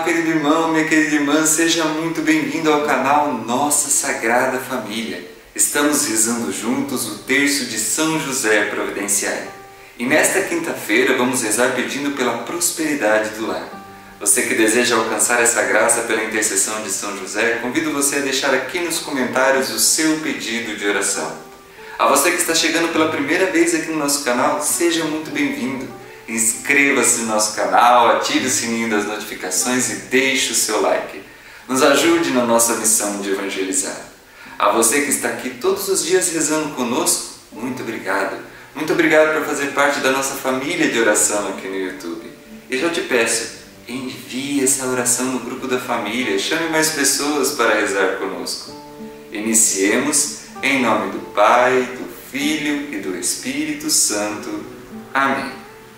querido irmão, minha querida irmã, seja muito bem-vindo ao canal Nossa Sagrada Família. Estamos rezando juntos o terço de São José Providenciário. E nesta quinta-feira vamos rezar pedindo pela prosperidade do lar. Você que deseja alcançar essa graça pela intercessão de São José, convido você a deixar aqui nos comentários o seu pedido de oração. A você que está chegando pela primeira vez aqui no nosso canal, seja muito bem-vindo. Inscreva-se no nosso canal, ative o sininho das notificações e deixe o seu like. Nos ajude na nossa missão de evangelizar. A você que está aqui todos os dias rezando conosco, muito obrigado. Muito obrigado por fazer parte da nossa família de oração aqui no YouTube. E já te peço, envie essa oração no grupo da família, chame mais pessoas para rezar conosco. Iniciemos em nome do Pai, do Filho e do Espírito Santo. Amém.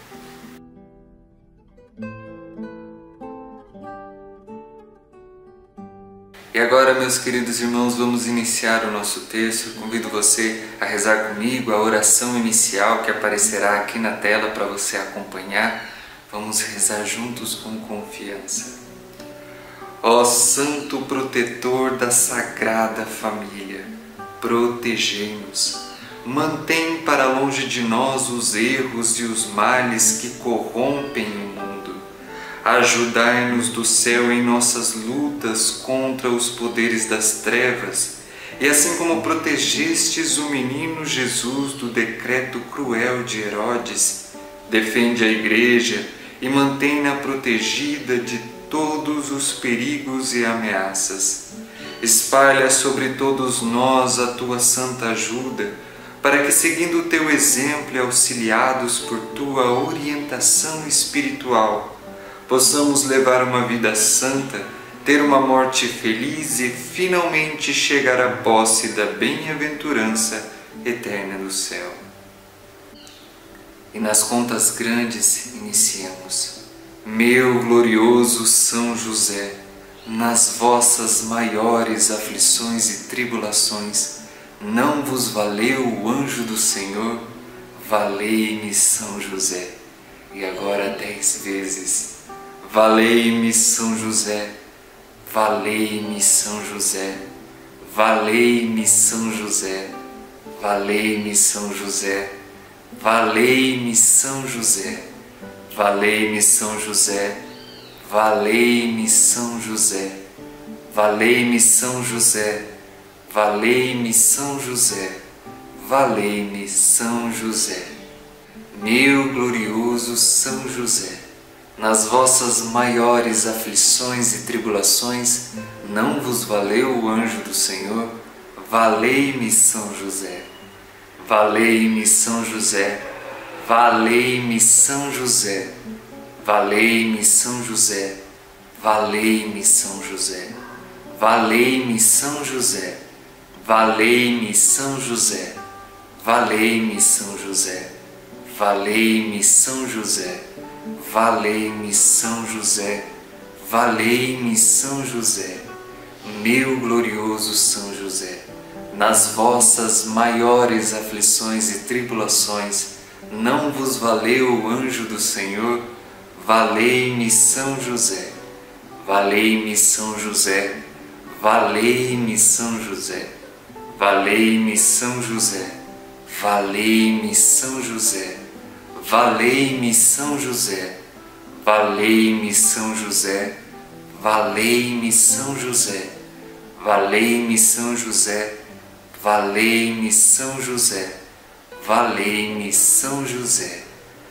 E agora, meus queridos irmãos, vamos iniciar o nosso terço. Convido você a rezar comigo a oração inicial que aparecerá aqui na tela para você acompanhar. Vamos rezar juntos com confiança. Ó Santo Protetor da Sagrada Família, protegei-nos. Mantém para longe de nós os erros e os males que corrompem o mundo. Ajudai-nos do céu em nossas lutas contra os poderes das trevas, e assim como protegestes o menino Jesus do decreto cruel de Herodes, defende a Igreja e mantém-na protegida de todos os perigos e ameaças. Espalha sobre todos nós a tua santa ajuda, para que, seguindo o teu exemplo e auxiliados por tua orientação espiritual, possamos levar uma vida santa, ter uma morte feliz e finalmente chegar à posse da bem-aventurança eterna do céu. E nas contas grandes iniciamos. Meu glorioso São José, nas vossas maiores aflições e tribulações, não vos valeu o anjo do Senhor? Valei-me, São José. E agora 10 vezes. Valei-me, São José. Valei-me, São José. Valei-me, São José. Valei-me, São José. Valei-me, São José. Valei-me, São José. Valei-me, São José. Valei-me, São José. Valei-me, São José. Valei-me, São José. Meu glorioso São José, nas vossas maiores aflições e tribulações, não vos valeu o anjo do Senhor? Valei-me, São José. Valei-me, São José. Valei-me, São José. Valei-me, São José. Valei-me, São José. Valei-me, São José. Valei-me, São José. Valei-me, São José. Valei-me, São José. Valei-me, São José. Valei-me, São José. Meu glorioso São José, nas vossas maiores aflições e tribulações, não vos valeu o anjo do Senhor? Valei-me, São José. Valei-me, São José. Valei-me, São José. Valei-me, São José. Valei-me, São José. Valei-me, São José. Valei-me, São José. Valei-me, São José. Valei-me, São José. Valei-me, São José. Valei-me, São José.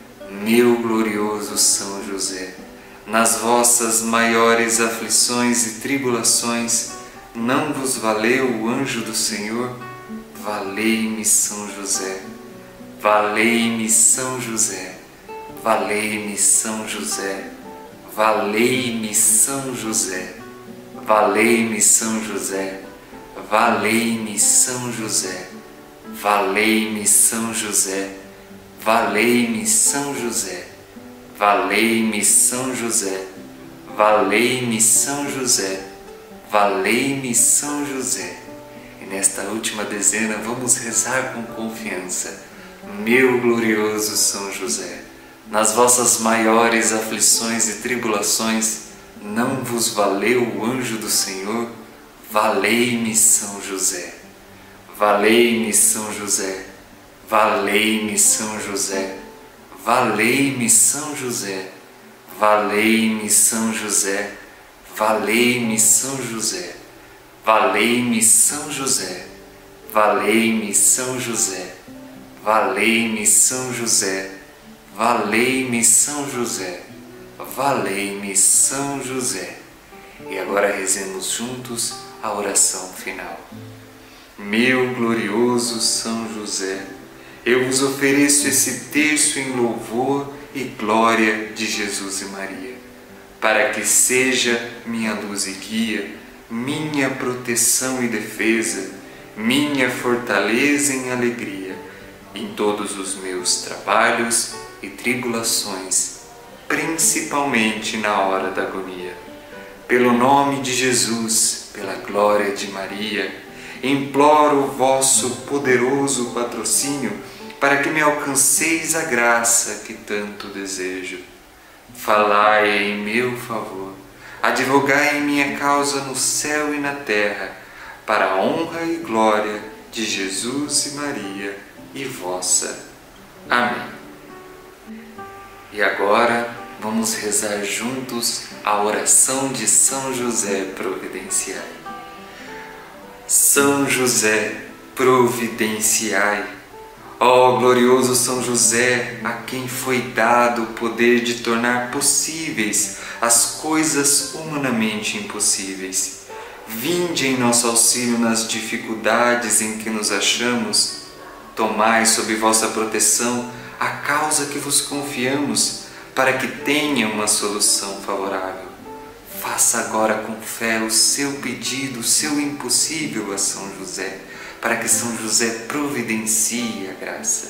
Meu glorioso São José, nas vossas maiores aflições e tribulações, não vos valeu o anjo do Senhor? Valei-me, São José. Valei-me, São José. Valei-me, São José. Valei-me, São José. Valei-me, São José. Valei-me, São José. Valei-me, São José. Valei-me, São José. Valei-me, São José. Valei-me, São José. Valei-me, São José. E nesta última dezena vamos rezar com confiança. Meu glorioso São José, nas vossas maiores aflições e tribulações, Não vos valeu o anjo do Senhor? Valei-me, São José. Valei-me, São José. Valei-me, São José. Valei-me, São José. Valei-me, São José. Valei-me, São José. Valei-me, São José. Valei-me, São José. Valei-me, São José. Valei-me, São José. Valei-me, São José. E agora rezemos juntos a oração final. Meu glorioso São José, eu vos ofereço esse terço em louvor e glória de Jesus e Maria, para que seja minha luz e guia, minha proteção e defesa, minha fortaleza em alegria, em todos os meus trabalhos e tribulações, principalmente na hora da agonia. Pelo nome de Jesus, pela glória de Maria, imploro o vosso poderoso patrocínio para que me alcanceis a graça que tanto desejo. Falai em meu favor, advogai em minha causa no céu e na terra, para a honra e glória de Jesus e Maria e vossa. Amém. E agora vamos rezar juntos a oração de São José Providenciai. São José, providenciai. Ó glorioso São José, a quem foi dado o poder de tornar possíveis as coisas humanamente impossíveis, vinde em nosso auxílio nas dificuldades em que nos achamos. Tomai sob vossa proteção a causa que vos confiamos, para que tenha uma solução favorável. Faça agora com fé o seu pedido, o seu impossível a São José, para que São José providencie a graça.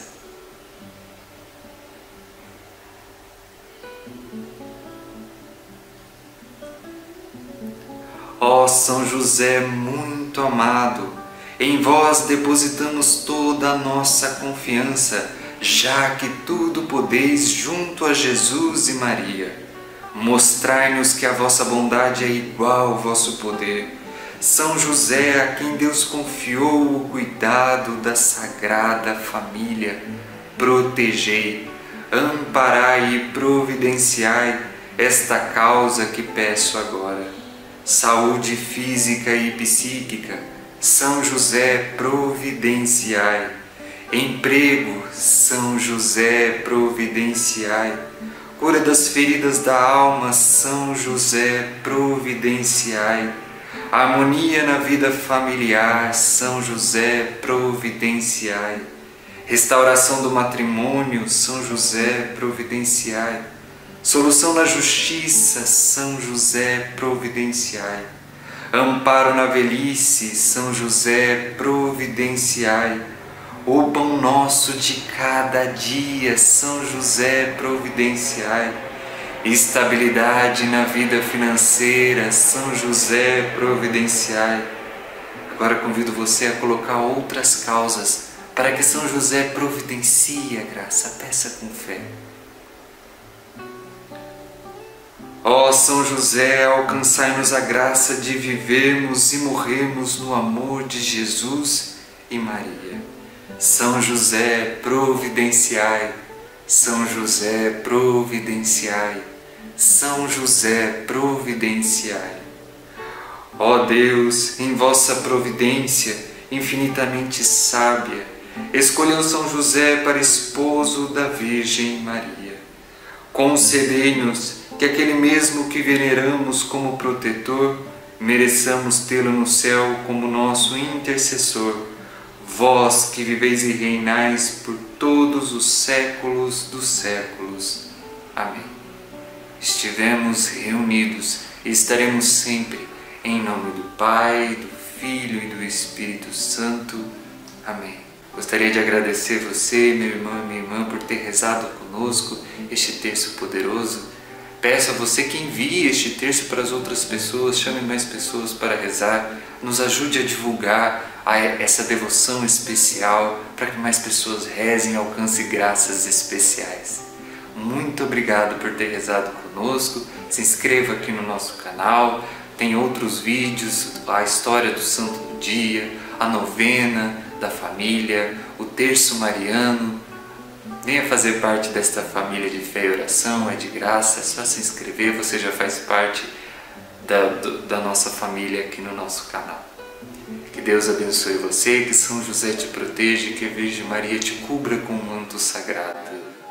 Ó São José muito amado, em vós depositamos toda a nossa confiança, já que tudo podeis junto a Jesus e Maria. Mostrai-nos que a vossa bondade é igual ao vosso poder. São José, a quem Deus confiou o cuidado da Sagrada Família, protegei, amparai e providenciai esta causa que peço agora. Saúde física e psíquica, São José, providenciai. Emprego, São José, providenciai. Cura das feridas da alma, São José, providenciai. Harmonia na vida familiar, São José, providenciai. Restauração do matrimônio, São José, providenciai. Solução na justiça, São José, providenciai. Amparo na velhice, São José, providenciai. O pão nosso de cada dia, São José, providenciai. Estabilidade na vida financeira, São José, providenciai. Agora convido você a colocar outras causas para que São José providencie a graça. Peça com fé. Ó São José, alcançai-nos a graça de vivermos e morrermos no amor de Jesus e Maria. São José, providenciai. São José, providenciai. São José, providenciai. Ó Deus, em vossa providência infinitamente sábia, escolheu São José para esposo da Virgem Maria. Concedei-nos que aquele mesmo que veneramos como protetor, mereçamos tê-lo no céu como nosso intercessor, vós que viveis e reinais por todos os séculos dos séculos. Amém. Estivemos reunidos e estaremos sempre, em nome do Pai, do Filho e do Espírito Santo. Amém. Gostaria de agradecer você, meu irmão e minha irmã, por ter rezado conosco este terço poderoso. Peço a você que envie este terço para as outras pessoas, chame mais pessoas para rezar, nos ajude a divulgar essa devoção especial para que mais pessoas rezem e alcancem graças especiais. muito obrigado por ter rezado conosco. Se inscreva aqui no nosso canal, tem outros vídeos, a história do santo do dia, a novena da família, o terço mariano. Venha fazer parte desta família de fé e oração, é de graça, é só se inscrever, você já faz parte da nossa família aqui no nosso canal. Que Deus abençoe você, que São José te proteja, que a Virgem Maria te cubra com um manto sagrado.